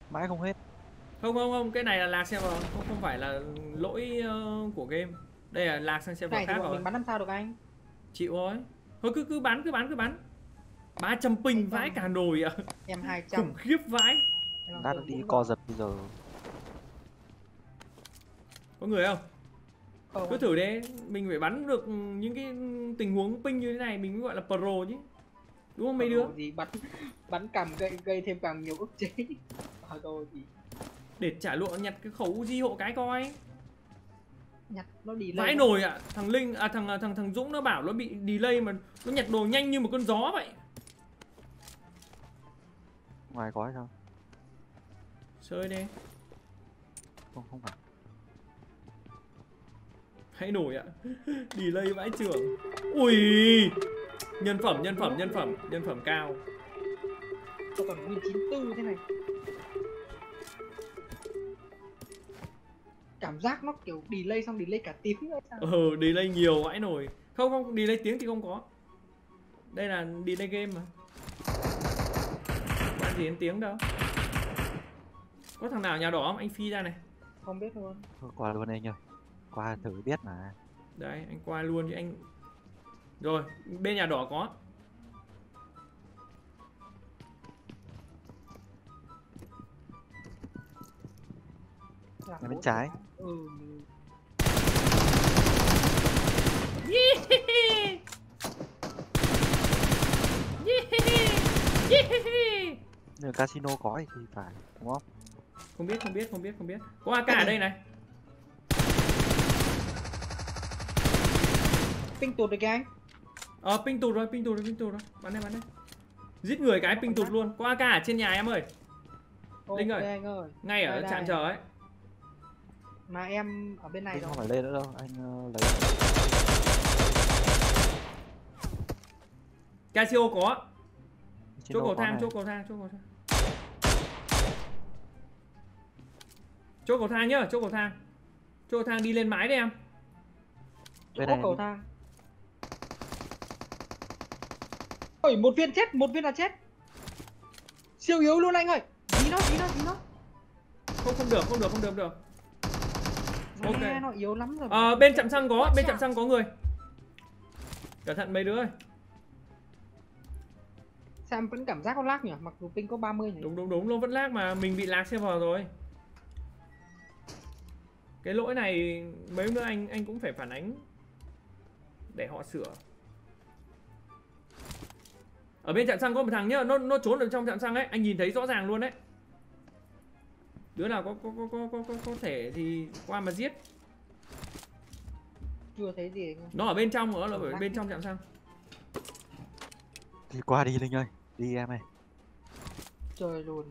Mãi không hết. Không, cái này là lag server, không phải là lỗi của game. Đây là lag sang server này khác thì bọn rồi. mình bắn làm sao được anh? Chịu thôi. Thôi cứ bắn. 300 ping vãi cả nồi ạ. Em 200. Khủng khiếp vãi. Lát đi co giật bây giờ. Có người không? Không. Cứ thử đi, mình phải bắn được những cái tình huống ping như thế này mình mới gọi là pro chứ. Đúng không mấy đứa? Gì bắn cằm gây thêm càng nhiều ức chế. Rồi thì để trả lụa nhặt cái khẩu Uzi hộ cái coi. Nhặt nó delay. Vãi nồi ạ. Thằng Linh thằng Dũng nó bảo nó bị delay mà nó nhặt đồ nhanh như một con gió vậy. Ngoài có hay sao? Chơi đi. Không phải. Hãy nổi ạ. Delay vãi trưởng. Ui. Nhân phẩm cao. Tôi còn win 94 thế này. Cảm giác nó kiểu delay xong delay cả tiếng nữa sao? Delay nhiều vãi nổi. Không, delay tiếng thì không có. Đây là delay game mà. Có gì đến tiếng đâu. Có thằng nào nhà đỏ không? Anh phi ra này. Không biết luôn. Thôi, qua luôn anh ơi. Qua thử biết mà. Đấy, anh qua luôn chứ anh. Rồi, bên nhà đỏ có. Nhà bên trái. Nếu casino có thì phải, đúng không? Không biết. Có AK ở đây này. Ping tụt được kìa anh. Ping tụt rồi. Bắn đây. Giết người cái ping tụt luôn. Có AK ở trên nhà em ơi. Linh ơi. Anh ơi. Ngay ở trạm chờ ấy. Mà em ở bên này rồi. Không phải lên nữa đâu, anh lấy. Casio có. Chỗ cầu thang. Chỗ cầu thang nhá, chỗ cầu thang đi lên mái đấy em. Bên này cầu thang. Ôi, một viên là chết. Siêu yếu luôn anh ơi. Dí nó. Không được. Ok. Nó yếu lắm rồi. Bên trạm xăng có người. Cẩn thận mấy đứa ơi. Sao em vẫn cảm giác có lag nhỉ? Mặc dù ping có 30 nhỉ? Đúng, nó vẫn lag mà mình bị lag server rồi. Cái lỗi này mấy nữa anh cũng phải phản ánh để họ sửa. Ở bên trạm xăng có một thằng nhá, nó trốn ở trong trạm xăng ấy, anh nhìn thấy rõ ràng luôn đấy. Đứa nào có thể thì qua mà giết. Chưa thấy gì anh ơi. Nó ở bên trong, nó là ở bên trong trạm xăng. Thì qua đi Linh ơi, đi em ơi. Chơi luôn.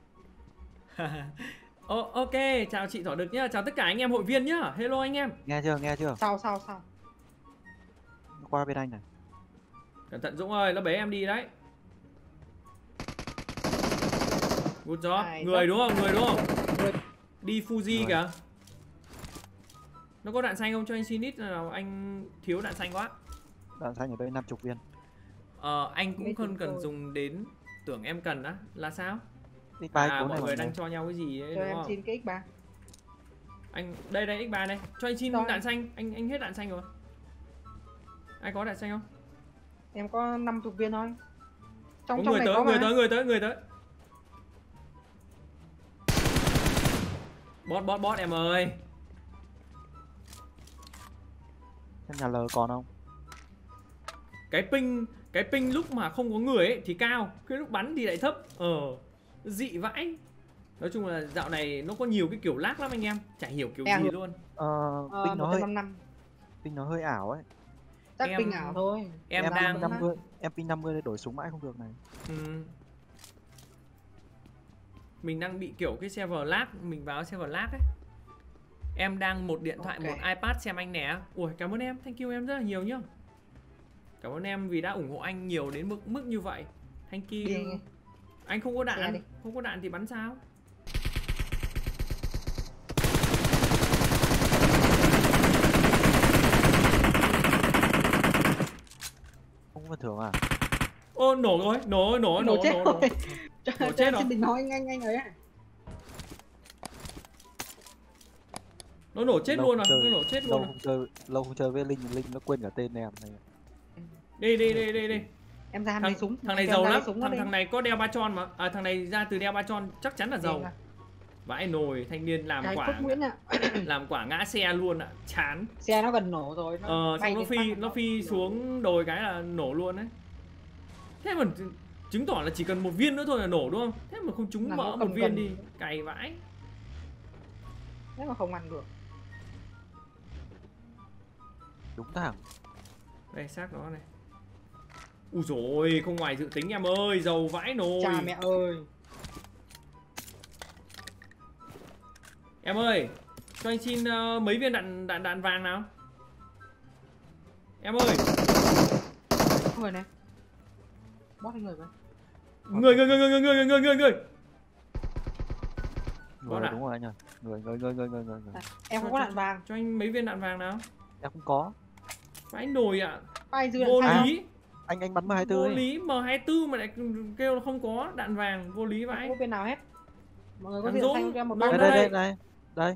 Ok, chào chị Thỏ Đực nhá, chào tất cả anh em hội viên nhá. Hello anh em. Nghe chưa? Sao? Qua bên anh này. Cẩn thận Dũng ơi, nó bế em đi đấy. Good job. Người đúng không? Đi Fuji kìa. Nó có đạn xanh không? Cho anh xin ít nào, anh thiếu đạn xanh quá. Đạn xanh ở đây 50 viên. Anh cũng không cần dùng đến. Tưởng em cần á, là sao? X3, mọi người đang cho nhau cái gì ấy, cho đúng em không? xin cái X3. Anh đây X3 đây. Cho anh xin đạn xanh, anh hết đạn xanh rồi. Ai có đạn xanh không? Em có 50 viên thôi. Trong người tới, người tới. Bot em ơi. Xem nhà L còn không? Cái ping lúc mà không có người ấy thì cao, cái lúc bắn thì lại thấp. Dị vãi. Nói chung là dạo này nó có nhiều cái kiểu lag lắm anh em, chả hiểu kiểu gì luôn. Ping nó hơi ảo ấy. Chắc ping ảo thôi. Em ping 50 để đổi súng mãi không được này. Mình đang bị kiểu cái server lag, mình vào server lag ấy. Em đang một điện thoại, một iPad xem anh nè. Ui, cảm ơn em, thank you em rất là nhiều nhá. Cảm ơn em vì đã ủng hộ anh nhiều đến mức như vậy. Thank you. Anh không có đạn, thì bắn sao? Không có thưởng à? Ô, nổ rồi, nổ chết rồi. Chết rồi. Đừng nói anh ấy. Nó nổ chết Lâu luôn không rồi, chơi- nó nổ chết luôn rồi. lâu không chơi với Linh, Linh nó quên cả tên em này. Đi. Em ra Thằng, lấy súng. thằng này Em giàu ra lấy lắm, súng nó đi. thằng này có đeo ba tròn mà. À, thằng này ra từ đeo ba tròn chắc chắn là giàu. Điên à. Vãi nồi, thanh niên làm Cái quả Phúc Nguyễn ạ. làm quả ngã xe luôn ạ, chán. Xe nó gần nổ rồi. Xong nó phi xuống đồi cái là nổ luôn đấy. Thế mà chứng tỏ là chỉ cần một viên nữa thôi là nổ đúng không? Thế mà không trúng Là mỡ nó một cầm viên gần. đi, cày vãi. Thế mà không ăn được. Đúng thẳng. Đây xác nó này. Ui dồi không ngoài dự tính em ơi, giàu vãi nồi. Cha mẹ ơi. Em ơi, cho anh xin mấy viên đạn vàng nào. Em ơi. Người này. Bót người vậy. Người. Người à? đúng rồi anh ơi. Người. Em không có đạn vàng. Cho anh mấy viên đạn vàng nào. Em không có. Vãi nồi ạ. Ai dư Vô đạn vàng. lý. Anh bắn M24 Vô ấy. lý, M24 mà lại kêu là không có đạn vàng, vô lý Không vãi. có bên nào hết. Mọi người có Thằng gì Dũng, thanh cho em một Dũng băng. đây. Đây. Đây.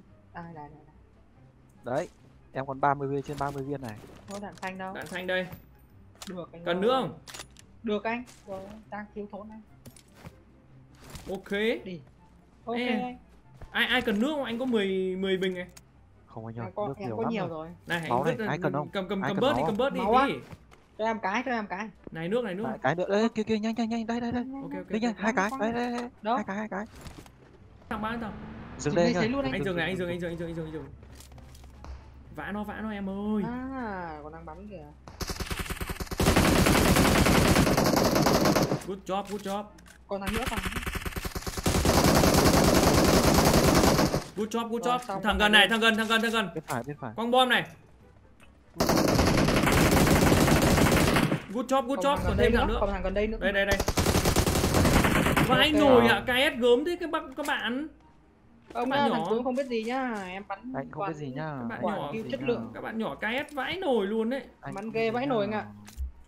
Đấy. Em còn 30 viên trên 30 viên này. Có đạn xanh đâu. Đạn xanh đây. Được anh. Cần ơi. nữa không? Được anh. Rồi, đang thiếu thốn anh. Ok. Đi. Ok Ê. anh. Ai cần nước không? Anh có 10 bình này. Không anh Em ơi, có, nước em nhiều có lắm nhiều rồi. rồi. Này, Máu anh này, ai cần không? cầm Ai cần bớt đi, máu cầm bớt đi Máu á? tí. Cho em cái. Này nước. Đấy, cái nữa đấy, kia nhanh, đây. Ok. Đây nha, hai cái, đây. Đâu? Hai cái. Thằng bán thằng. Dừng đây anh ơi. Luôn Anh dừng. Vã nó em ơi. À, còn đang bắn kìa. Good job. Còn thằng nữa còn. Good job. Rồi, xong Thằng rồi. gần này, thằng gần. Bên phải. Quăng bom này. Good job, còn thêm thằng nữa. Còn thằng gần đây nữa. Đây. Vãi Ok. nồi ạ, KS gớm thế các bạn. Ông Bạn ơi, nhỏ. thằng Tuấn không biết gì nhá. Em bắn Anh không biết gì nhá. Các bạn quả nhỏ. kill Gì chất nhá. lượng. Các bạn nhỏ KS vãi nồi luôn đấy. Anh Bắn không ghê biết vãi gì nồi nhá. anh ạ.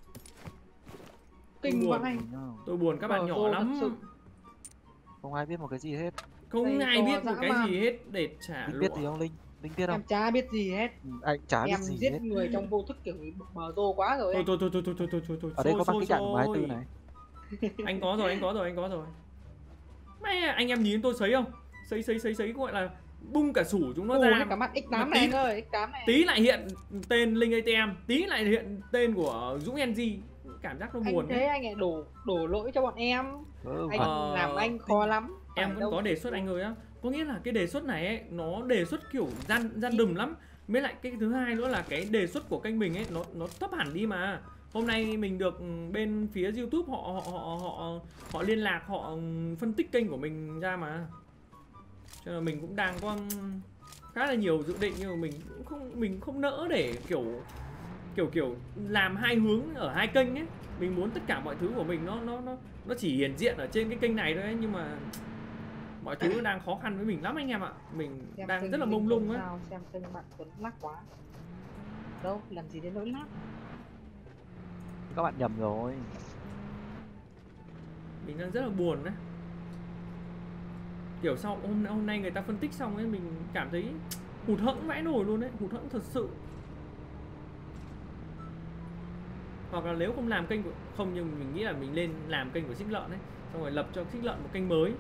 Kinh Buồn. quá anh. Tôi buồn các bạn Ờ, nhỏ tôi lắm. thật sự. Không ai biết một cái gì hết. Không Đây ai to biết một dã cái man. gì hết để trả Linh lụa. biết gì không Linh? Linh biết Em không? chả biết gì hết. Anh chả biết Em gì giết hết. người trong vô thức kiểu bờ rô quá rồi. Thôi. Ở đây có băng Xôi, kích đạn của xôi. M24 này. Anh có rồi. Mẹ anh em nhìn tôi sấy không? Sấy gọi là bung cả sủ chúng nó Ồ, ra. hết cả mắt X8 Mà này anh ơi, X8 này. Tí lại hiện tên Linh ATM, tí lại hiện tên của Dũng NG. Cảm giác nó buồn Anh thế anh lại đổ lỗi cho bọn em. Anh Ờ, làm anh khó lắm. Em Phải vẫn đâu. có đề xuất anh ơi á. Có nghĩa là cái đề xuất này ấy, nó đề xuất kiểu gian đùm lắm. Với lại cái thứ hai nữa là cái đề xuất của kênh mình ấy nó thấp hẳn đi mà. Hôm nay mình được bên phía YouTube họ liên lạc, họ phân tích kênh của mình ra mà. Cho nên mình cũng đang có khá là nhiều dự định, nhưng mà mình không nỡ để kiểu làm hai hướng ở hai kênh ấy. Mình muốn tất cả mọi thứ của mình nó chỉ hiển diện ở trên cái kênh này thôi ấy, nhưng mà mọi thứ nó đang khó khăn với mình lắm anh em ạ. Mình Xem đang kênh rất là Linh mông lung Tuấn á. sao, xem kênh bạn Tuấn lắc quá. Đâu, làm gì đến nỗi lắc. Các bạn nhầm rồi. Mình đang rất là buồn đấy. Kiểu sau hôm nay người ta phân tích xong ấy, mình cảm thấy hụt hẫng vãi nổi luôn đấy, hụt hẫng thật sự. Hoặc là nếu không làm kênh của không, nhưng mình nghĩ là mình lên làm kênh của Xích Lợn ấy, xong rồi lập cho Xích Lợn một kênh mới.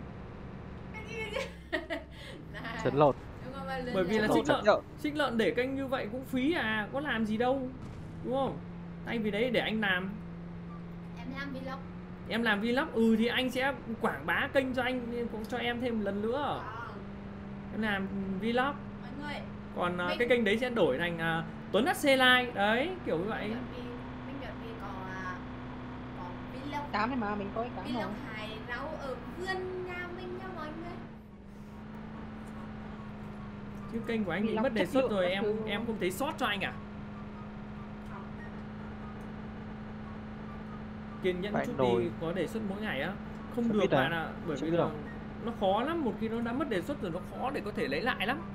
Chấn lột. Bởi vì là Chấn lột. Xích Lợn để kênh như vậy cũng phí à, có làm gì đâu, đúng không? Thay vì đấy để anh làm. Em làm vlog. Em làm vlog, thì anh sẽ quảng bá kênh cho anh, cũng cho em thêm một lần nữa. Em làm vlog. Mọi người, Còn Mình- cái kênh đấy sẽ đổi thành Tuấn HC Live. Đấy, kiểu như vậy. mình chuẩn bị có vlog. 8 này mà, mình có X8 rồi. Vlog hái rau ở vườn nhà mình nha mọi người. Chứ kênh của anh bị Vlog mất đề chất xuất lượng rồi, các thứ. em không thấy sót cho anh à? Kiên nhẫn Phải chút đổi. đi, có đề xuất mỗi ngày á. Không Chưa được biết à? bạn ạ, bởi Chưa vì biết là đâu. nó khó lắm, một khi nó đã mất đề xuất rồi nó khó để có thể lấy lại lắm.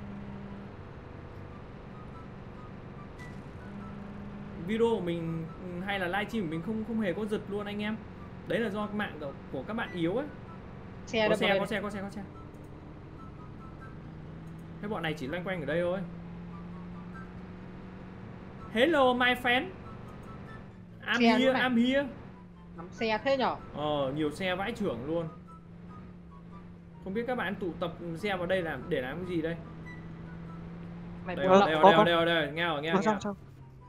Video của mình hay là livestream của mình không hề có giật luôn anh em. Đấy là do mạng của các bạn yếu ấy. Xe Có đâu xe. Thế bọn này chỉ loanh quanh ở đây thôi. Hello my friend. I'm Xe here, lúc này. I'm here. Nắm xe thế nhở? Nhiều xe vãi chưởng luôn. Không biết các bạn tụ tập xe vào đây làm để làm cái gì đây? Mày Đây, buồn đây, lậu. đây, nghe rồi, nghe Xong, rồi. xong, xong.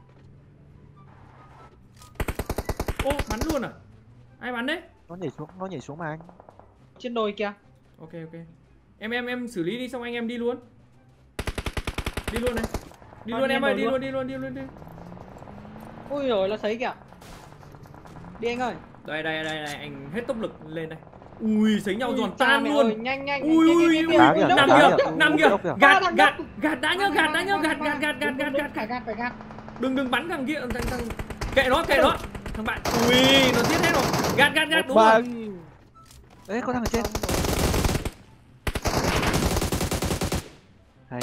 Ô, bắn luôn à? Ai bắn đấy? Nó nhảy xuống mà anh. Trên đồi kìa. Ok. Em xử lý đi xong anh em đi luôn. Đi luôn này. Đi Thôi, luôn đi em ơi, luôn. đi luôn. Ui rồi nó thấy kìa. Đi anh ơi. Đây, anh hết tốc lực lên đây. Ui, sấy nhau Ui, giòn cha tan mẹ luôn. ơi, nhanh. Ui, Đá kìa, nằm đá kìa, kìa. nằm kìa. Đốc kìa. Gạt đã nhớ, gạt. Đừng bắn thằng kia, thằng kệ nó. Thằng bạn. Ui, nó giết hết rồi. Gạt đúng rồi. Đấy, có thằng ở trên. Hay.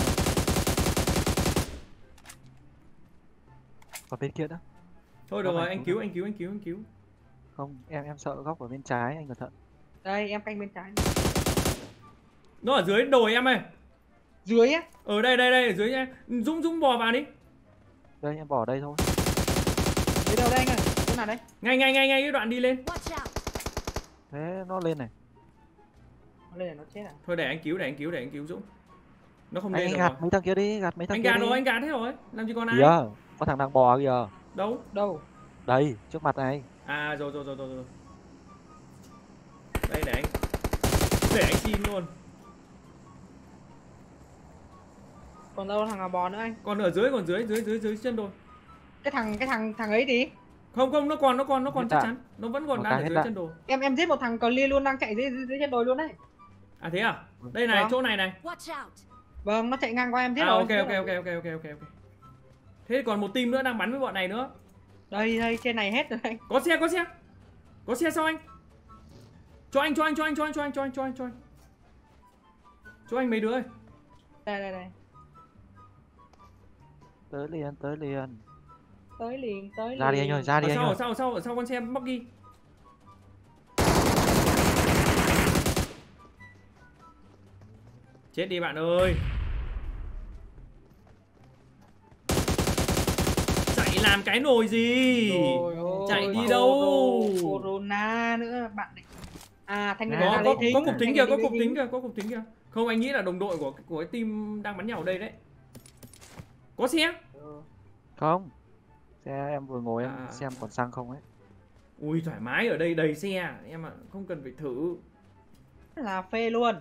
Ở bên kia đó. Thôi được rồi, anh cứu. Không, em sợ góc ở bên trái, anh cẩn thận. Đây em canh bên trái. Nó ở dưới đồi em ơi. Dưới á. Ở đây ở dưới em. Dũng bò vào đi. Đây, em bỏ đây thôi. Dưới đâu đây anh ơi? Chỗ nào đấy? Ngay cái đoạn đi lên. Watch out. Thế nó lên này. Nó lên là nó chết à? Thôi để anh cứu Dũng. Nó không Anh lên được gạt rồi. mấy thằng kia đi, gạt mấy thằng Anh kia gạt đi. rồi, anh gạt hết rồi. Làm gì còn ai? Kìa, có thằng đang bò kìa. Đâu? Đâu? Đây, trước mặt này. À rồi. Đây để anh xin luôn. Còn đâu thằng nào bò nữa anh? Còn ở dưới chân đồi. Cái thằng ấy đi. Không, nó còn Hiện chắc tại. chắn. Nó vẫn còn Một đang cái ở hết dưới đạn. chân đồi. Em giết một thằng cờ lia luôn đang chạy dưới chân đồi luôn đấy. À thế à? Đây này, Vâng. chỗ này này. Watch out. Vâng, nó chạy ngang qua em giết À rồi. ok. Thế thì còn một team nữa đang bắn với bọn này nữa. Đây, trên này hết rồi anh. Có xe sau anh. Cho anh. Cho anh mấy đứa ơi. Đây. Tới liền. Tới liền. Ra đi anh ơi, ra đi anh ơi. Ở sau con xe bóc ghi. Chết đi bạn ơi. Chạy làm cái nồi gì? Trời ơi, Chạy đi đâu? Corona nữa bạn này. À thanh niên Có- này Có lấy thính. cục tính kìa, Thanh có cục tính kìa. Không, anh nghĩ là đồng đội của cái team đang bắn nhau ở đây đấy. Có xe. Không. Xe em vừa ngồi em À. xem còn xăng không ấy. Ui thoải mái, ở đây đầy xe em ạ, không cần phải thử. là phê luôn.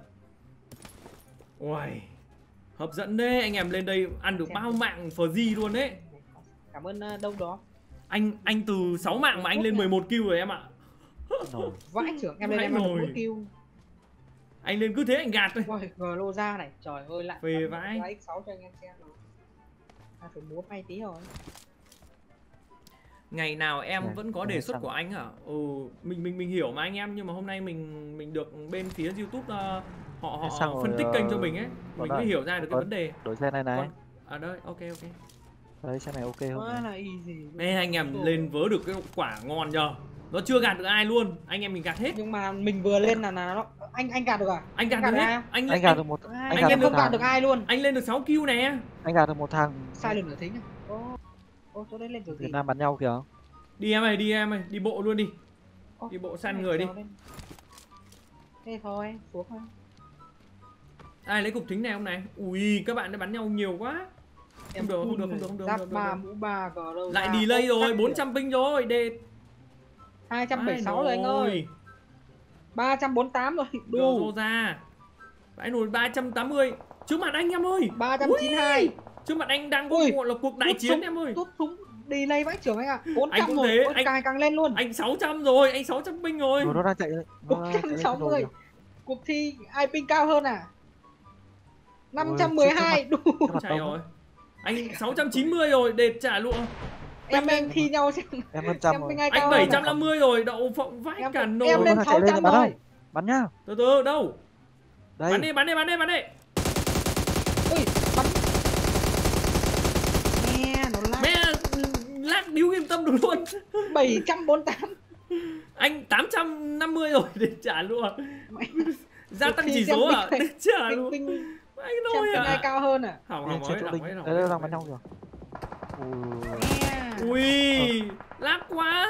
Uầy, hấp dẫn đấy, anh em lên đây ăn được bao mạng free luôn đấy. Cảm ơn đâu đó. Anh từ 6 mạng mà anh lên 11 kill rồi em ạ. Nổi. Vãi trưởng em lên Vãi em ăn được nồi. mỗi kill. Anh lên cứ thế anh gạt thôi. Ui, Glo ra này, trời ơi lại Phê vãi. X6 cho anh em xem rồi. Phải múa may tí rồi. Ngày nào em Này, vẫn có này đề xuất xong. của anh hả? Mình hiểu mà anh em, nhưng mà hôm nay mình được bên phía YouTube họ Xong rồi, phân tích kênh cho mình ấy, có mình đây. mới hiểu ra được cái Có- vấn đề. Đổi xe này này. Còn- À đây, ok. Đấy, xe này ok không? Quá là easy. Ê, anh em lên vớ được cái quả ngon nhờ. Nó chưa gạt được ai luôn, anh em mình gạt hết. Nhưng mà mình vừa lên là nó anh gạt được à? Anh gạt gạt được hết. ai? Anh Anh gạt được một Anh gạt em được không một gạt thằng. được ai luôn. Anh lên được 6 kill nè. Anh gạt được một thằng Sai lượt nửa thính à? Ô chỗ đấy lên kiểu gì? Việt Nam bắn nhau kìa. Đi em ơi, đi bộ luôn đi. Đi bộ săn người đi. Thế thôi, xuống thôi. Ai lấy cục thính này hôm này? Ui, các bạn đã bắn nhau nhiều quá. Không được. Giáp 3 mũ 3 Glo. Lại delay rồi, 400 ping rồi, đệt. 276 rồi anh ơi. 348 rồi, Đủ đủ. ra. Vãi nồi 380. Trước mặt anh em ơi. 392. Trước mặt anh đang có Ui, gọi là cuộc đại rút chiến súng, em ơi. Rút súng delay vãi trưởng anh ạ. 400 Anh cũng rồi, thế, ôi, anh- càng lên luôn. Anh 600 rồi, anh 600 ping rồi. Rồi nó đang chạy lên. Nó đang chạy lên trên đồi 460. kìa. Cuộc thi ai ping cao hơn à? Ôi, 512 đủ. Trước mặt Chạy đông rồi. á. Anh 690 rồi, đệt trả lụa. Em thi nhau xem. Em hơn trăm Em rồi. ping ai Anh cao hơn à? 750 rồi, đậu phộng vãi Em- cả em nồi. lên Nó đang chạy 600 bắn rồi. đâu? Bắn nhá. Từ đâu? Đây. Bắn đi. Ui, bắn. Nghe nó lag. Mẹ lag điếu yên tâm được luôn. 748. Anh 850 rồi để trả lụa. Gia tăng Khi chỉ xem số à? ping Để trả Ping lụa. ping Anh xem nồi ping ai à? cao hơn à? Hỏng Đi hỏng trên ấy, chỗ hỏng lính. ấy, hỏng Đây ấy. đây đang bắn nhau kìa. Ui. Ui, lag quá.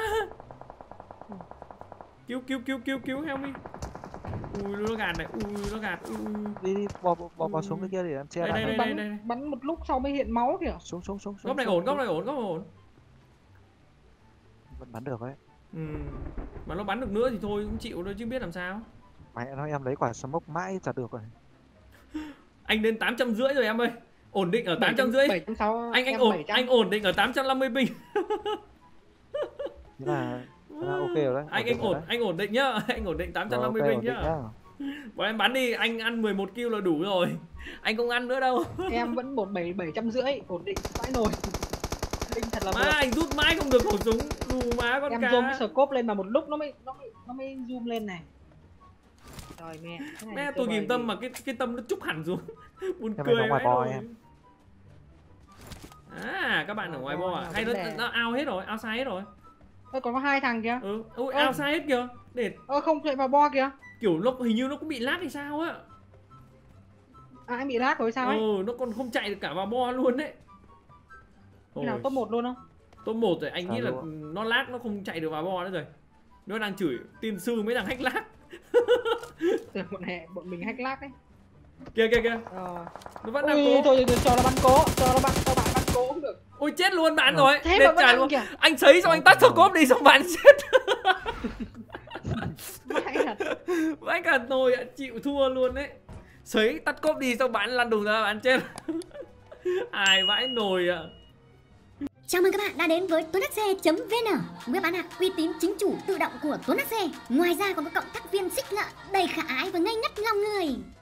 Cứu help me. Ui nó gạt này, ui nó gạt. Đi bỏ xuống cái kia để em che Đây, lại. đây, đây. Bắn một lúc sau mới hiện máu kìa. Xuống. Góc này ổn. Vẫn bắn được đấy. Mà nó bắn được nữa thì thôi cũng chịu thôi chứ biết làm sao. Mẹ nói em lấy quả smoke mãi chả được rồi. Anh lên 850 rồi em ơi. Ổn định ở 850. 760. Anh ổn định ở 850 ping. Thế là ok rồi đấy. Anh ổn định nhá. Anh ổn định 850 ping nhá. Bọn em bắn đi, anh ăn 11 kill là đủ rồi. Anh không ăn nữa đâu. Em vẫn 750, ổn định vãi nồi. Đinh thật là má anh rút mãi không được khẩu súng. Đù má con em cá. zoom cái scope lên mà một lúc nó mới zoom lên này. Trời mẹ. Mẹ tôi ghim tâm mà cái tâm nó chúc hẳn xuống. Buồn Em cười ở ngoài vãi bo nồi. em. À các bạn ở ngoài bo à? Hay nó out hết rồi, outside hết rồi. Còn có 2 thằng kìa. Ui outside hết kìa. Để Không chạy vào bo kìa. kiểu nó hình như nó cũng bị lag hay sao á. À anh bị lag rồi sao ấy? Nó còn không chạy được cả vào bo luôn đấy. Khi nào top 1 luôn không? Top 1 rồi, anh nghĩ là nó lag nó không chạy được vào bo nữa rồi. Nó đang chửi tiên sư mấy thằng hack lag. Tưởng bọn mình hack lag đấy. Kìa. Nó vẫn đang cố. Thôi cho nó bắn cố, cho bạn bắn cố cũng được. Ôi chết luôn bạn rồi. Thế Đệt mà vẫn trả ăn luôn. kìa. Anh sấy xong anh tắt scope đi xong bạn chết. Vãi cả tôi chịu thua luôn đấy. Sấy tắt cốp đi xong bạn lăn đùng ra bạn chết. Ai vãi nồi ạ. Chào mừng các bạn đã đến với tuốnhc.vn, web bán hàng uy tín chính chủ tự động của Tuấn Xe. Ngoài ra còn có cộng tác viên xích ngợ đầy khả ái và ngây ngất lòng người.